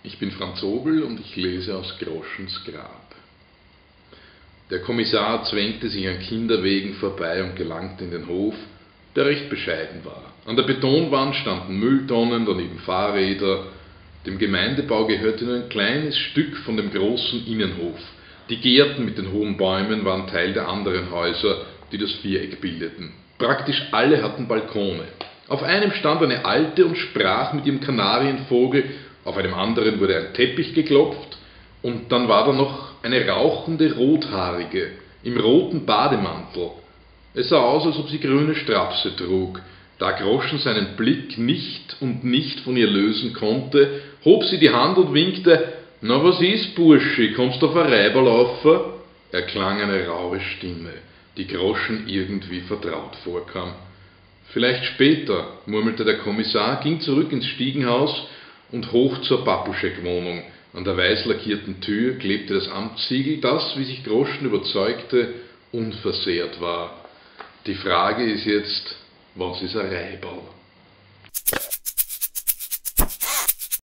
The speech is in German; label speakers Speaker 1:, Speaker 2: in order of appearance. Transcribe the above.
Speaker 1: Ich bin Franz Obel und ich lese aus Groschens Grab. Der Kommissar zwängte sich an Kinderwegen vorbei und gelangte in den Hof, der recht bescheiden war. An der Betonwand standen Mülltonnen, daneben Fahrräder. Dem Gemeindebau gehörte nur ein kleines Stück von dem großen Innenhof. Die Gärten mit den hohen Bäumen waren Teil der anderen Häuser, die das Viereck bildeten. Praktisch alle hatten Balkone. Auf einem stand eine Alte und sprach mit ihrem Kanarienvogel, auf einem anderen wurde ein Teppich geklopft und dann war da noch eine rauchende Rothaarige im roten Bademantel. Es sah aus, als ob sie grüne Strapse trug. Da Groschen seinen Blick nicht von ihr lösen konnte, hob sie die Hand und winkte: »Na, was ist, Burschi, kommst du auf ein Reiberl laufen?« Erklang eine raue Stimme, die Groschen irgendwie vertraut vorkam. »Vielleicht später«, murmelte der Kommissar, ging zurück ins Stiegenhaus und hoch zur Papuschek-Wohnung. An der weiß lackierten Tür klebte das Amtssiegel, das, wie sich Groschen überzeugte, unversehrt war. Die Frage ist jetzt, was ist ein Reiberl?